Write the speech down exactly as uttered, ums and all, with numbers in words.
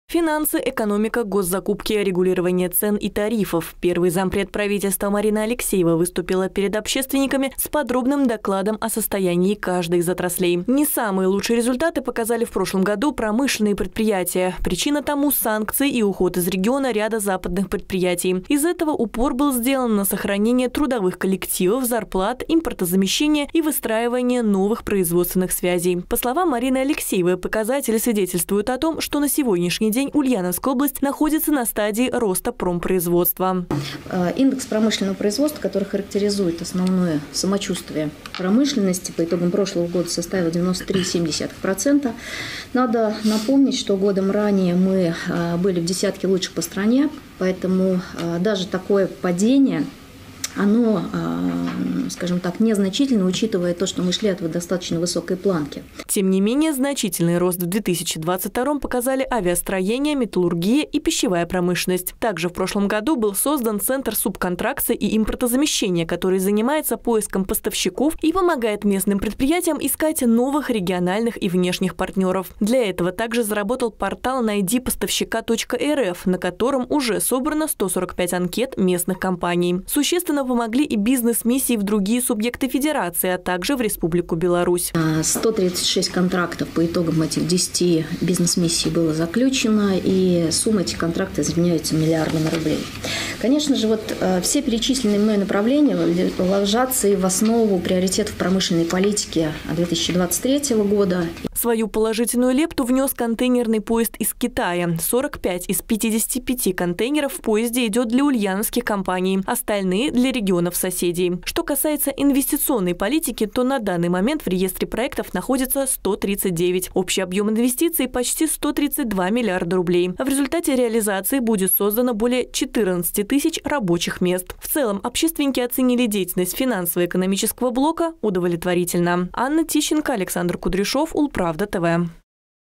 Финансы, экономика, госзакупки, регулирование цен и тарифов. Первый зампред правительства Марина Алексеева выступила перед общественниками с подробным докладом о состоянии каждой из отраслей. Не самые лучшие результаты показали в прошлом году промышленные предприятия. Причина тому – санкции и уход из региона ряда западных предприятий. Из этого упор был сделан на сохранение трудовых коллективов, зарплат, импортозамещение и выстраивание новых производственных связей. По словам Марины Алексеевой, показатели свидетельствуют о том, что на сегодняшний день Ульяновская область находится на стадии роста промпроизводства. Индекс промышленного производства, который характеризует основное самочувствие промышленности, по итогам прошлого года составил девяносто три целых семь десятых процента. Надо напомнить, что годом ранее мы были в десятке лучших по стране, поэтому даже такое падение, оно, скажем так, незначительно, учитывая то, что мы шли от достаточно высокой планки. Тем не менее, значительный рост в две тысячи двадцать втором показали авиастроение, металлургия и пищевая промышленность. Также в прошлом году был создан Центр субконтракции и импортозамещения, который занимается поиском поставщиков и помогает местным предприятиям искать новых региональных и внешних партнеров. Для этого также заработал портал найди поставщика точка эр эф, на котором уже собрано сто сорок пять анкет местных компаний. Существенно помогли и бизнес-миссии в другие субъекты федерации, а также в Республику Беларусь. сто тридцать шесть контрактов по итогам этих десяти бизнес-миссий было заключено, и сумма этих контрактов изменяется миллиардами рублей. Конечно же, вот все перечисленные мной направления ложатся и в основу приоритетов промышленной политики две тысячи двадцать третьего года. Свою положительную лепту внес контейнерный поезд из Китая. сорок пять из пятидесяти пяти контейнеров в поезде идет для ульяновских компаний, остальные – для регионов соседей. Что касается инвестиционной политики, то на данный момент в реестре проектов находится сто тридцать девять. Общий объем инвестиций – почти сто тридцать два миллиарда рублей. В результате реализации будет создано более четырнадцати тысяч рабочих мест. В целом, общественники оценили деятельность финансово-экономического блока удовлетворительно. Анна Тищенко, Александр Кудряшов, Улправда ТВ.